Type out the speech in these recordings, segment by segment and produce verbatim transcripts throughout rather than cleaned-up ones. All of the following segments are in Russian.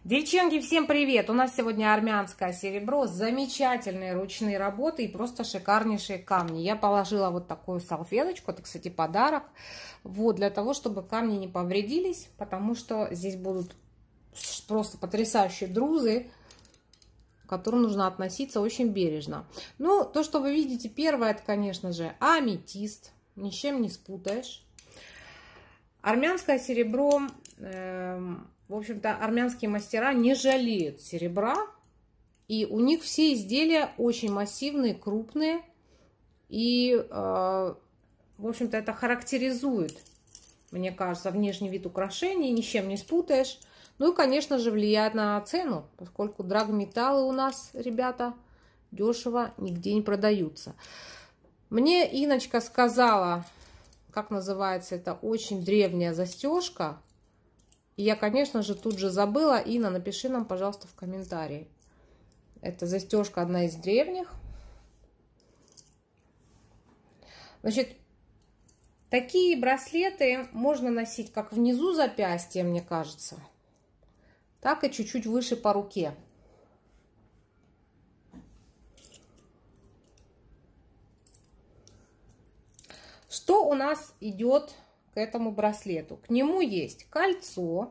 Девчонки, всем привет! У нас сегодня армянское серебро, замечательные ручные работы и просто шикарнейшие камни. Я положила вот такую салфеточку, это, кстати, подарок, вот, для того, чтобы камни не повредились, потому что здесь будут просто потрясающие друзы, к которым нужно относиться очень бережно. Ну, то, что вы видите, первое, это, конечно же, аметист, ни с чем не спутаешь. Армянское серебро... Э В общем-то, армянские мастера не жалеют серебра, и у них все изделия очень массивные, крупные, и, э, в общем-то, это характеризует, мне кажется, внешний вид украшений, ни с чем не спутаешь. Ну и, конечно же, влияет на цену, поскольку драгметаллы у нас, ребята, дешево нигде не продаются. Мне Иночка сказала, как называется это, очень древняя застежка. И я, конечно же, тут же забыла. Инна, напиши нам, пожалуйста, в комментарии. Это застежка одна из древних. Значит, такие браслеты можно носить как внизу запястья, мне кажется, так и чуть-чуть выше по руке. Что у нас идет к этому браслету? К нему есть кольцо.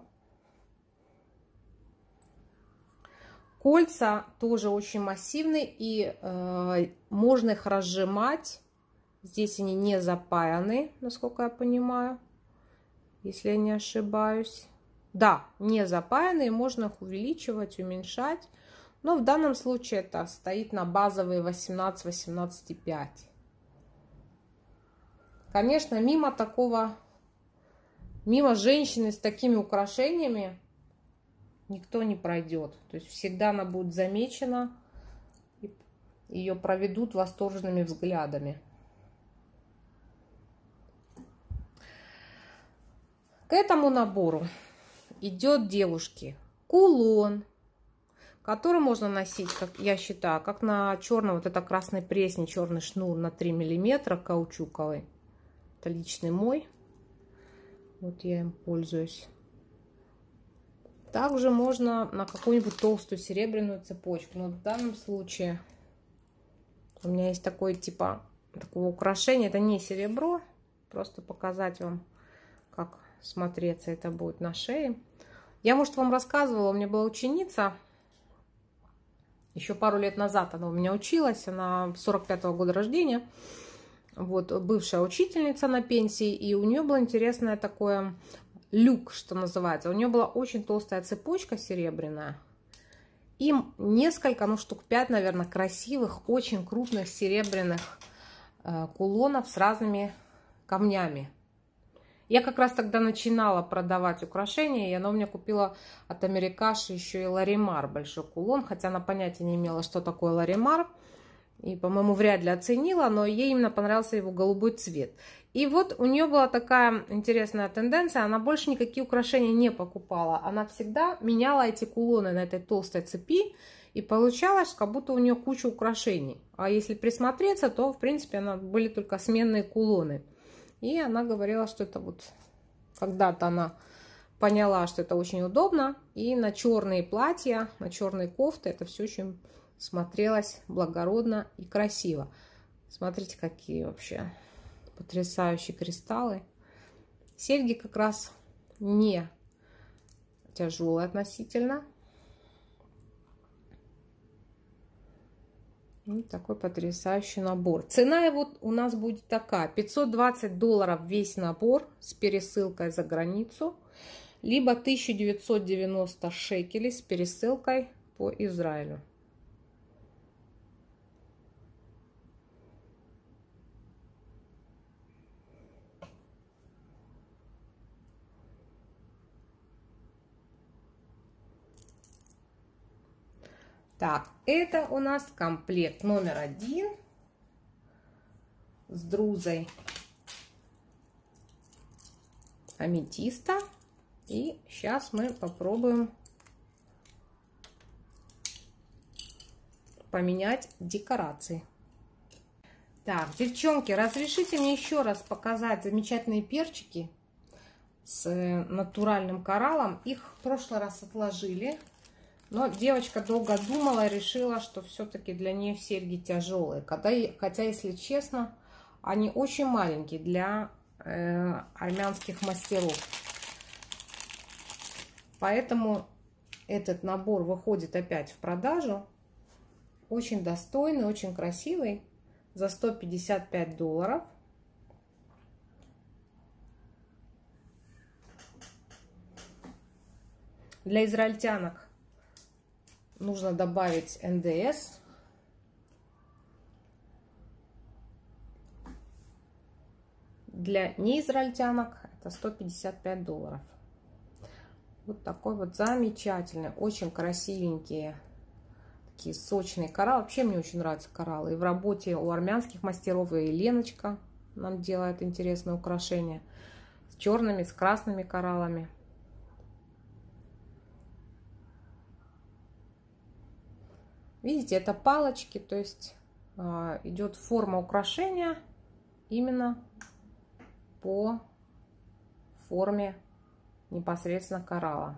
Кольца тоже очень массивные, и э, можно их разжимать. Здесь они не запаяны, насколько я понимаю, если я не ошибаюсь. Да, не запаяны, можно их увеличивать, уменьшать. Но в данном случае это стоит на базовые восемнадцать восемнадцать и пять. Конечно, мимо такого... Мимо женщины с такими украшениями никто не пройдет. То есть всегда она будет замечена, и ее проведут восторженными взглядами. К этому набору идет, девушки, кулон, который можно носить, как я считаю, как на черном, вот это красной пресне, черный шнур на три миллиметра каучуковый. Это личный мой. Вот я им пользуюсь. Также можно на какую-нибудь толстую серебряную цепочку. Но в данном случае у меня есть такой типа такого украшения. Это не серебро. Просто показать вам, как смотреться это будет на шее. Я, может, вам рассказывала. У меня была ученица. Еще пару лет назад она у меня училась. Она сорок пятого года рождения. Вот, бывшая учительница на пенсии, и у нее было интересное такое люк, что называется. У нее была очень толстая цепочка серебряная, и несколько, ну штук пять, наверное, красивых, очень крупных серебряных э, кулонов с разными камнями. Я как раз тогда начинала продавать украшения, и она у меня купила от Америкаши еще и Ларимар большой кулон, хотя она понятия не имела, что такое Ларимар. И, по-моему, вряд ли оценила, но ей именно понравился его голубой цвет. И вот у нее была такая интересная тенденция, она больше никакие украшения не покупала. Она всегда меняла эти кулоны на этой толстой цепи, и получалось, как будто у нее куча украшений. А если присмотреться, то, в принципе, она, были только сменные кулоны. И она говорила, что это вот когда-то она поняла, что это очень удобно. И на черные платья, на черные кофты это все очень... смотрелась благородно и красиво. Смотрите, какие вообще потрясающие кристаллы. Серьги как раз не тяжелые относительно. И такой потрясающий набор. Цена его у нас будет такая: пятьсот двадцать долларов весь набор с пересылкой за границу, либо тысяча девятьсот девяносто шекелей с пересылкой по Израилю. Так, это у нас комплект номер один с друзой аметиста. И сейчас мы попробуем поменять декорации. Так, девчонки, разрешите мне еще раз показать замечательные перчики с натуральным кораллом. Их в прошлый раз отложили. Но девочка долго думала, решила, что все-таки для нее серьги тяжелые. Когда, хотя, если честно, они очень маленькие для э, армянских мастеров. Поэтому этот набор выходит опять в продажу. Очень достойный, очень красивый. За сто пятьдесят пять долларов. Для израильтянок нужно добавить эн дэ эс. Для неизраильтянок это сто пятьдесят пять долларов. Вот такой вот замечательный, очень красивенькие, такие сочные кораллы. Вообще мне очень нравятся кораллы. И в работе у армянских мастеров, и Леночка нам делает интересные украшения. С черными, с красными кораллами. Видите, это палочки, то есть э, идет форма украшения именно по форме непосредственно коралла.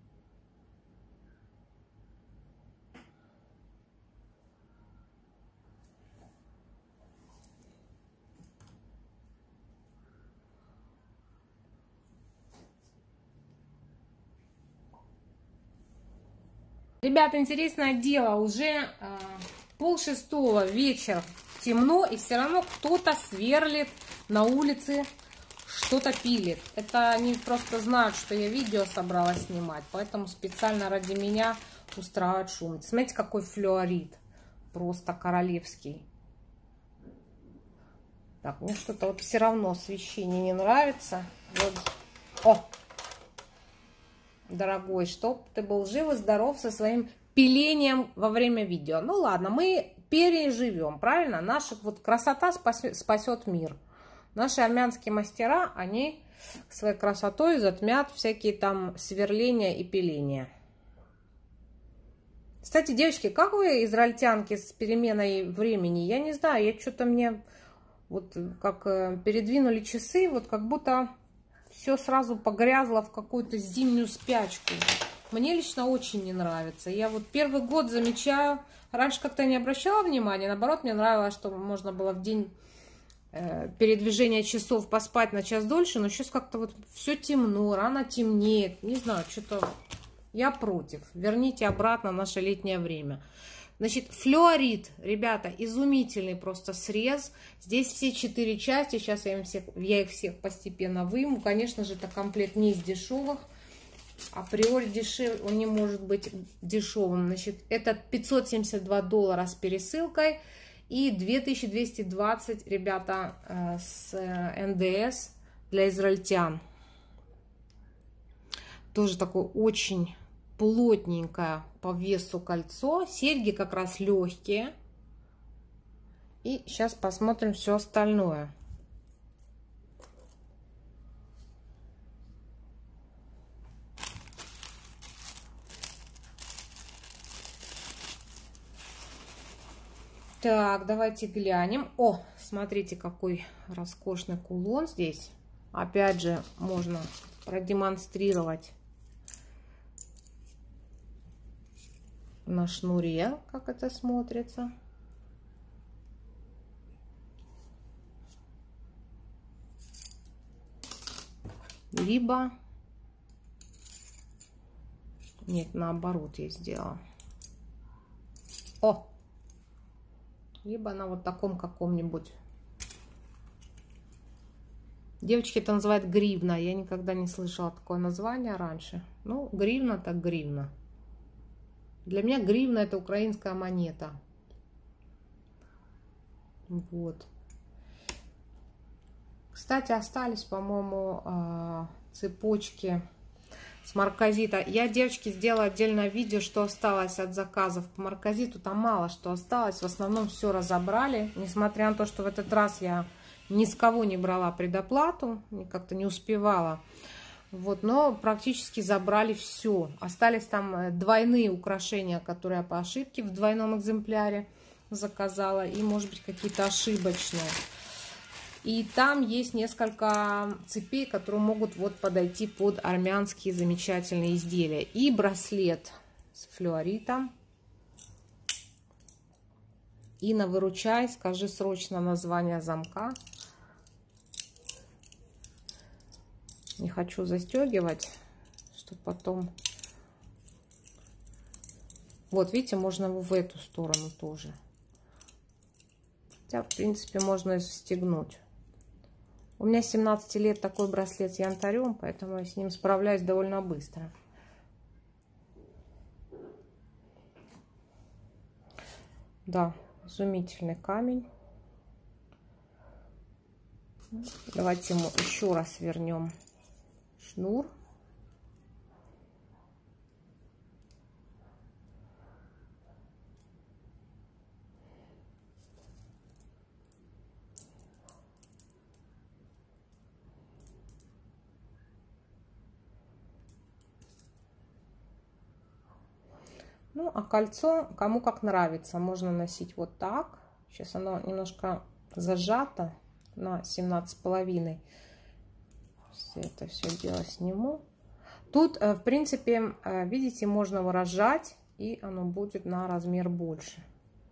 Ребята, интересное дело, уже э, пол шестого вечера, темно, и все равно кто-то сверлит на улице, что-то пилит. Это они просто знают, что я видео собралась снимать, поэтому специально ради меня устраивают шум. Смотрите, какой флюорит, просто королевский. Так, мне что-то вот все равно освещение не нравится. Вот. О! Дорогой, чтоб ты был жив и здоров со своим пилением во время видео. Ну ладно, мы переживем, правильно? Наша вот красота спасет, спасет мир. Наши армянские мастера, они своей красотой затмят всякие там сверления и пиления. Кстати, девочки, как вы, израильтянки, с переменой времени? Я не знаю, я что-то мне вот как передвинули часы, вот как будто все сразу погрязло в какую-то зимнюю спячку. Мне лично очень не нравится. Я вот первый год замечаю, раньше как-то не обращала внимания, наоборот, мне нравилось, что можно было в день э, передвижения часов поспать на час дольше, но сейчас как-то вот все темно, рано темнеет, не знаю, что-то я против. Верните обратно наше летнее время. Значит, флюорит, ребята, изумительный просто срез. Здесь все четыре части. Сейчас я, им всех, я их всех постепенно выму. Конечно же, это комплект не из дешевых. Априори дешев... он не может быть дешевым. Значит, это пятьсот семьдесят два доллара с пересылкой. И две тысячи двести двадцать, ребята, с эн дэ эс для израильтян. Тоже такой очень плотненькое по весу кольцо. Серьги как раз легкие. И сейчас посмотрим все остальное. Так, давайте глянем. О, смотрите, какой роскошный кулон здесь. Опять же, можно продемонстрировать на шнуре, как это смотрится. Либо... Нет, наоборот я сделала. О! Либо на вот таком каком-нибудь. Девочки это называют гривна. Я никогда не слышала такое название раньше. Ну, гривна так гривна. Для меня гривна это украинская монета. Вот. Кстати, остались, по-моему, цепочки с марказита. Я, девочки, сделала отдельное видео, что осталось от заказов по марказиту. Там мало что осталось. В основном все разобрали. Несмотря на то, что в этот раз я ни с кого не брала предоплату. Как-то не успевала. Вот, но практически забрали все. Остались там двойные украшения, которые я по ошибке в двойном экземпляре заказала. И, может быть, какие-то ошибочные. И там есть несколько цепей, которые могут вот подойти под армянские замечательные изделия. И браслет с флюоритом. Инна, выручай, скажи срочно название замка. Не хочу застегивать, чтобы потом... Вот, видите, можно его в эту сторону тоже. Хотя, в принципе, можно и застегнуть. У меня с семнадцати лет такой браслет с янтарем, поэтому я с ним справляюсь довольно быстро. Да, изумительный камень. Давайте ему еще раз вернем шнур. Ну, а кольцо кому как нравится. Можно носить вот так. Сейчас оно немножко зажато на семнадцать с половиной. Это все дело сниму. Тут, в принципе, видите, можно выражать, и оно будет на размер больше.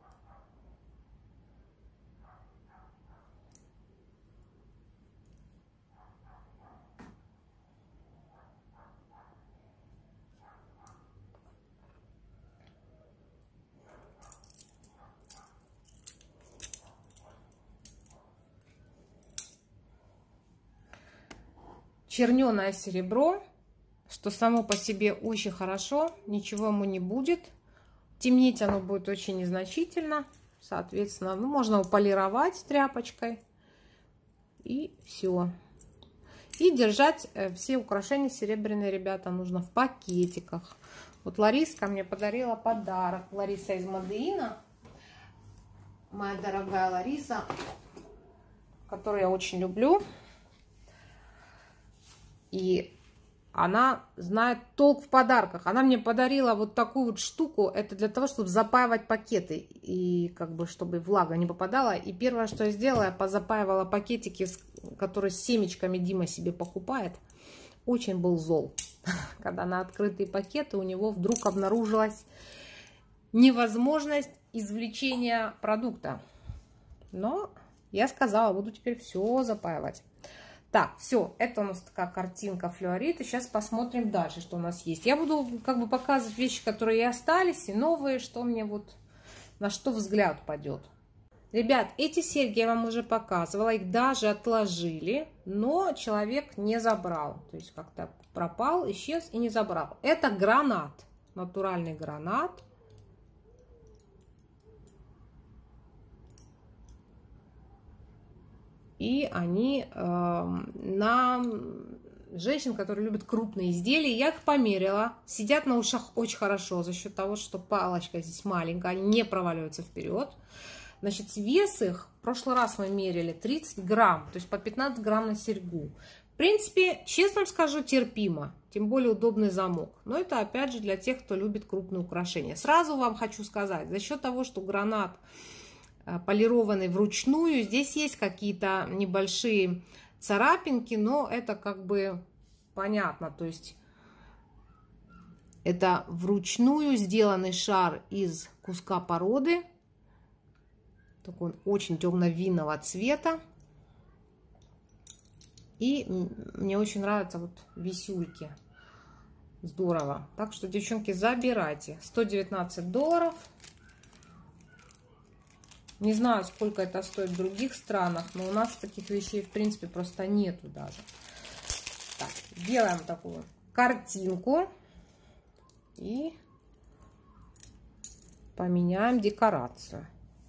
Черненое серебро, что само по себе очень хорошо, ничего ему не будет. Темнеть оно будет очень незначительно. Соответственно, ну, можно его полировать тряпочкой. И все. И держать все украшения серебряные, ребята, нужно в пакетиках. Вот Лариска мне подарила подарок. Лариса из Модеина. Моя дорогая Лариса, которую я очень люблю. И она знает толк в подарках. Она мне подарила вот такую вот штуку. Это для того, чтобы запаивать пакеты. И как бы, чтобы влага не попадала. И первое, что я сделала, я позапаивала пакетики, которые с семечками Дима себе покупает. Очень был зол. Когда на открытые пакеты у него вдруг обнаружилась невозможность извлечения продукта. Но я сказала, буду теперь все запаивать. Так, все, это у нас такая картинка флюорита. Сейчас посмотрим дальше, что у нас есть. Я буду как бы показывать вещи, которые и остались, и новые, что мне вот, на что взгляд падет. Ребят, эти серьги я вам уже показывала, их даже отложили, но человек не забрал. То есть как-то пропал, исчез и не забрал. Это гранат, натуральный гранат. И они э, на женщин, которые любят крупные изделия, я их померила. Сидят на ушах очень хорошо за счет того, что палочка здесь маленькая, они не проваливаются вперед. Значит, вес их, в прошлый раз мы мерили тридцать грамм, то есть по пятнадцать грамм на серьгу. В принципе, честно скажу, терпимо, тем более удобный замок. Но это опять же для тех, кто любит крупные украшения. Сразу вам хочу сказать, за счет того, что гранат полированный вручную, здесь есть какие-то небольшие царапинки, но это как бы понятно, то есть это вручную сделанный шар из куска породы, такой очень темно-винного цвета, и мне очень нравятся вот висюльки, здорово, так что, девчонки, забирайте. Сто девятнадцать долларов. Не знаю, сколько это стоит в других странах, но у нас таких вещей, в принципе, просто нету даже. Так, делаем такую картинку и поменяем декорацию.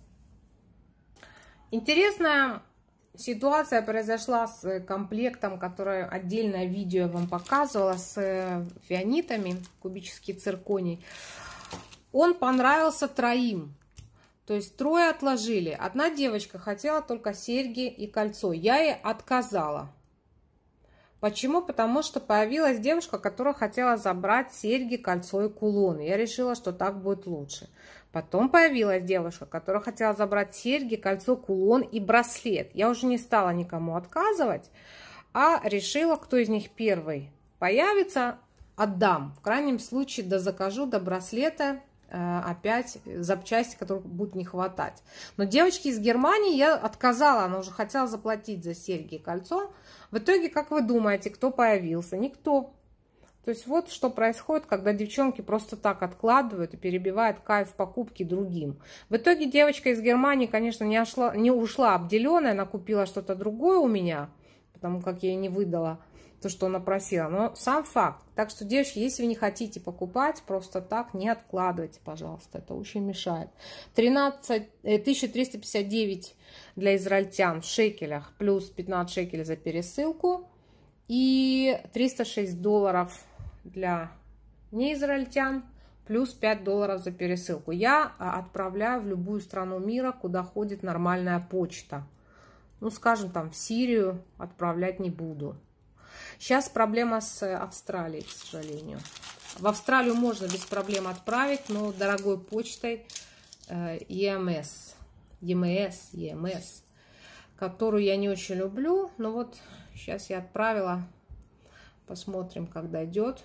Интересная ситуация произошла с комплектом, который отдельное видео я вам показывала, с фианитами, кубический цирконий. Он понравился троим. То есть трое отложили. Одна девочка хотела только серьги и кольцо. Я ей отказала. Почему? Потому что появилась девушка, которая хотела забрать серьги, кольцо и кулоны. Я решила, что так будет лучше. Потом появилась девушка, которая хотела забрать серьги, кольцо, кулон и браслет. Я уже не стала никому отказывать, а решила, кто из них первый появится, отдам. В крайнем случае дозакажу до браслета опять запчасти, которых будет не хватать. Но девочке из Германии я отказала, она уже хотела заплатить за серьги и кольцо. В итоге, как вы думаете, кто появился? Никто. То есть вот что происходит, когда девчонки просто так откладывают и перебивают кайф покупки другим. В итоге девочка из Германии, конечно, не ушла, не ушла обделенная, она купила что-то другое у меня, потому как я ей не выдала то, что она просила. Но сам факт. Так что, девочки, если вы не хотите покупать, просто так не откладывайте, пожалуйста. Это очень мешает. тринадцать, тысяча триста пятьдесят девять для израильтян в шекелях, плюс пятнадцать шекелей за пересылку. И триста шесть долларов для неизраильтян, плюс пять долларов за пересылку. Я отправляю в любую страну мира, куда ходит нормальная почта. Ну, скажем, там в Сирию отправлять не буду. Сейчас проблема с Австралией, к сожалению. В Австралию можно без проблем отправить, но дорогой почтой и эм эс, и эм эс, и эм эс, которую я не очень люблю. Но вот сейчас я отправила. Посмотрим, как дойдет.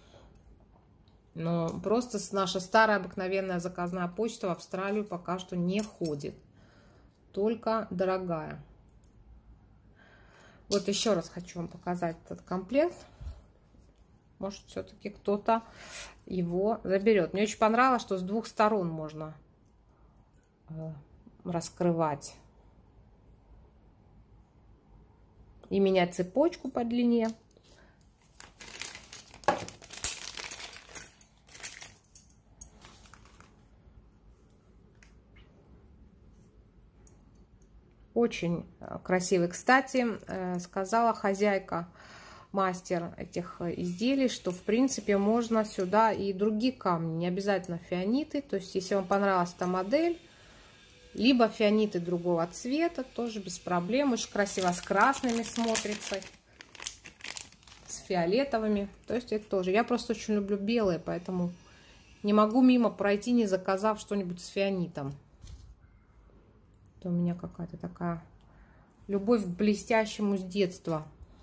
Но просто наша старая обыкновенная заказная почта в Австралию пока что не входит. Только дорогая. Вот еще раз хочу вам показать этот комплект. Может, все-таки кто-то его заберет. Мне очень понравилось, что с двух сторон можно э, раскрывать. И менять цепочку по длине. Очень красивый. Кстати, сказала хозяйка, мастер этих изделий, что в принципе можно сюда и другие камни, не обязательно фианиты. То есть, если вам понравилась эта модель, либо фианиты другого цвета, тоже без проблем. Очень красиво с красными смотрится, с фиолетовыми. То есть, это тоже. Я просто очень люблю белые, поэтому не могу мимо пройти, не заказав что-нибудь с фианитом. Это у меня какая-то такая любовь к блестящему с детства.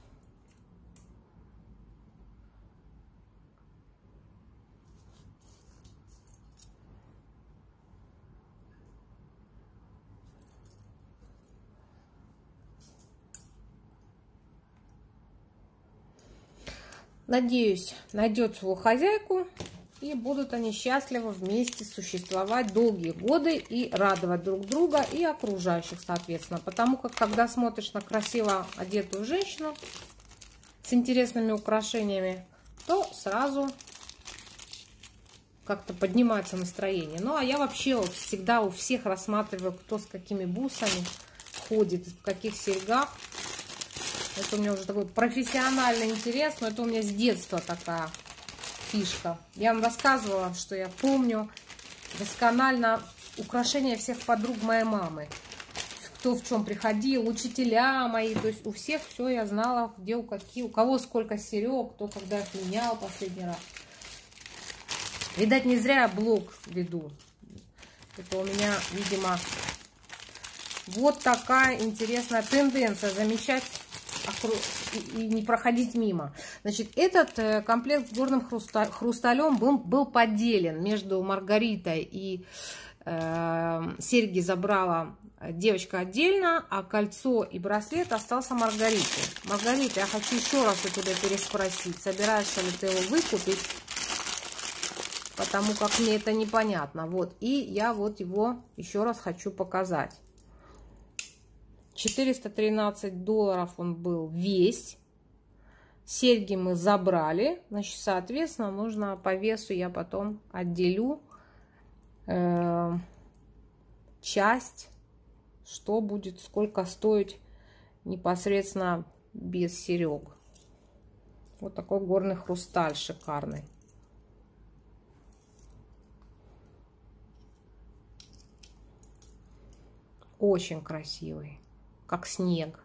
Надеюсь, найдет свою хозяйку. И будут они счастливо вместе существовать долгие годы и радовать друг друга и окружающих, соответственно. Потому как, когда смотришь на красиво одетую женщину с интересными украшениями, то сразу как-то поднимается настроение. Ну, а я вообще вот всегда у всех рассматриваю, кто с какими бусами ходит, в каких серьгах. Это у меня уже такой профессиональный интерес, но это у меня с детства такая фишка. Я вам рассказывала, что я помню досконально украшения всех подруг моей мамы. Кто в чем приходил, учителя мои, то есть у всех все я знала, где у какие, у кого сколько серег, кто когда их менял последний раз. Видать, не зря я блог веду. Это у меня, видимо, вот такая интересная тенденция замечать и не проходить мимо. Значит, этот комплект с горным хрусталем был, был поделен между Маргаритой и э, серьги забрала девочка отдельно, а кольцо и браслет остался Маргарите. Маргарита, я хочу еще раз у тебя переспросить, собираешься ли ты его выкупить, потому как мне это непонятно. Вот, и я вот его еще раз хочу показать. четыреста тринадцать долларов он был весь. Серьги мы забрали. Значит, соответственно, нужно по весу я потом отделю э, часть, что будет, сколько стоить непосредственно без серег. Вот такой горный хрусталь шикарный. Очень красивый. Как снег.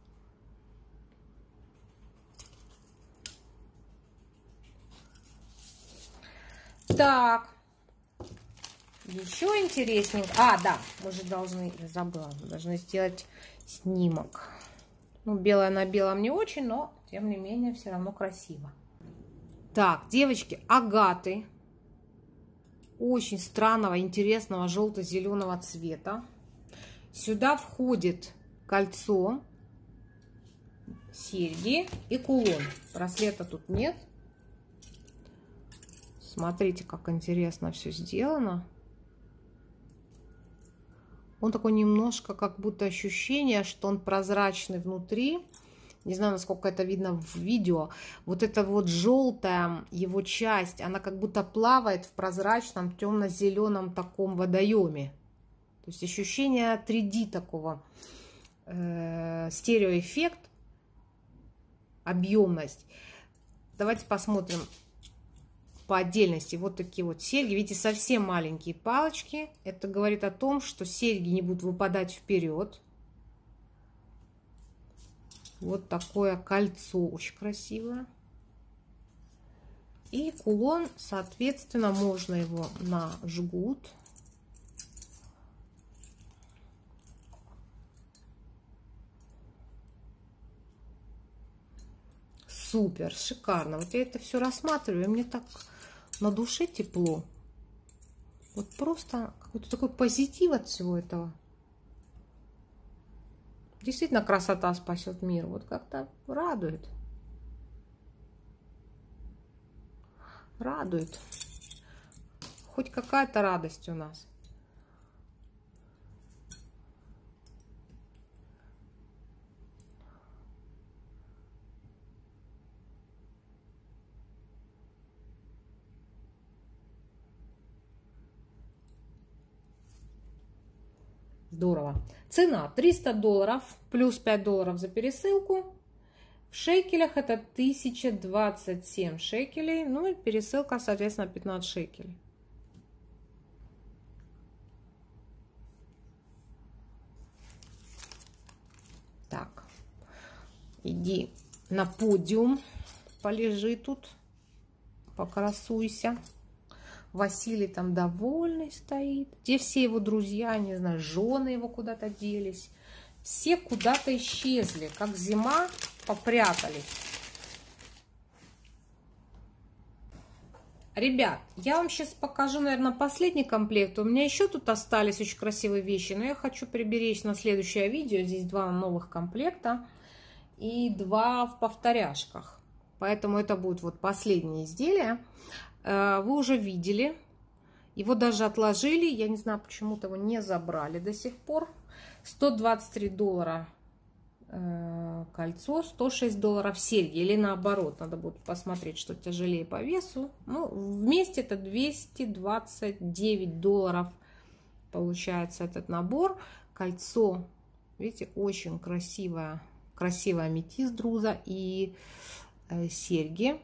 Так. Еще интересненько. А, да, мы же должны, я забыла, должны сделать снимок. Ну, белое на белом не очень, но, тем не менее, все равно красиво. Так, девочки, агаты. Очень странного, интересного желто-зеленого цвета. Сюда входит кольцо, серьги и кулон. Браслета тут нет. Смотрите, как интересно все сделано. Он такой немножко, как будто ощущение, что он прозрачный внутри. Не знаю, насколько это видно в видео. Вот эта вот желтая его часть, она как будто плавает в прозрачном темно-зеленом таком водоеме. То есть ощущение три дэ такого, э, стереоэффект, объемность. Давайте посмотрим по отдельности. Вот такие вот серьги. Видите, совсем маленькие палочки. Это говорит о том, что серьги не будут выпадать вперед. Вот такое кольцо очень красивое. И кулон, соответственно, можно его на жгут. Супер, шикарно. Вот я это все рассматриваю, и мне так на душе тепло. Вот просто какой-то такой позитив от всего этого. Действительно, красота спасет мир. Вот как-то радует. Радует. Хоть какая-то радость у нас. Здорово. Цена триста долларов плюс пять долларов за пересылку. В шекелях это тысяча двадцать семь шекелей. Ну и пересылка, соответственно, пятнадцать шекелей. Так. Иди на подиум. Полежи тут. Покрасуйся. Василий там довольный стоит. Где все его друзья, не знаю, жены его куда-то делись. Все куда-то исчезли, как зима, попрятались. Ребят, я вам сейчас покажу, наверное, последний комплект. У меня еще тут остались очень красивые вещи, но я хочу приберечь на следующее видео. Здесь два новых комплекта и два в повторяшках. Поэтому это будет вот последнее изделие. Вы уже видели, его даже отложили, я не знаю, почему-то его не забрали до сих пор. сто двадцать три доллара кольцо, сто шесть долларов серьги, или наоборот, надо будет посмотреть, что тяжелее по весу. Ну, вместе это двести двадцать девять долларов получается этот набор. Кольцо, видите, очень красивая, красивая аметист друза и э, серьги.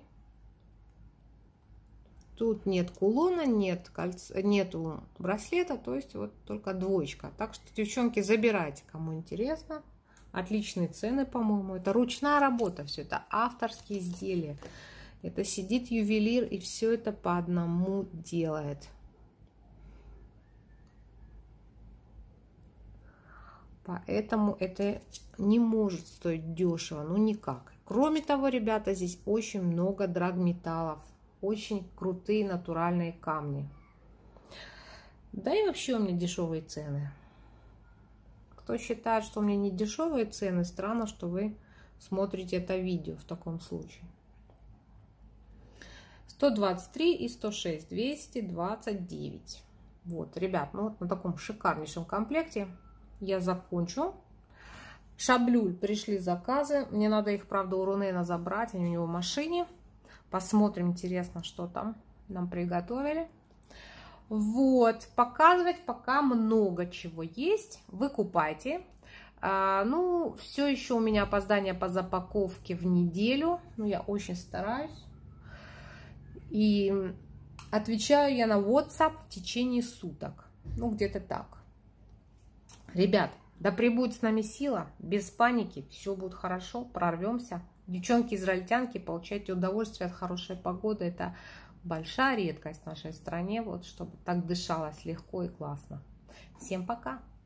Тут нет кулона, нет кольца, нету браслета, то есть вот только двоечка. Так что, девчонки, забирайте, кому интересно. Отличные цены, по-моему. Это ручная работа, все это авторские изделия. Это сидит ювелир и все это по одному делает. Поэтому это не может стоить дешево, ну никак. Кроме того, ребята, здесь очень много драгметаллов. Очень крутые натуральные камни. Да и вообще у меня дешевые цены. Кто считает, что у меня не дешевые цены, странно, что вы смотрите это видео в таком случае. сто двадцать три и сто шесть, двести двадцать девять. Вот, ребят, ну вот на таком шикарнейшем комплекте я закончу. Шаблюль, пришли заказы. Мне надо их, правда, у Рунена забрать, они у него в машине. Посмотрим, интересно, что там нам приготовили. Вот, показывать пока много чего есть. Выкупайте. А, ну, все еще у меня опоздание по запаковке в неделю. Ну, я очень стараюсь. И отвечаю я на WhatsApp в течение суток. Ну, где-то так. Ребят, да пребудет с нами сила. Без паники. Все будет хорошо. Прорвемся. Девчонки-израильтянки, получайте удовольствие от хорошей погоды. Это большая редкость в нашей стране. Вот, чтобы так дышалось легко и классно. Всем пока!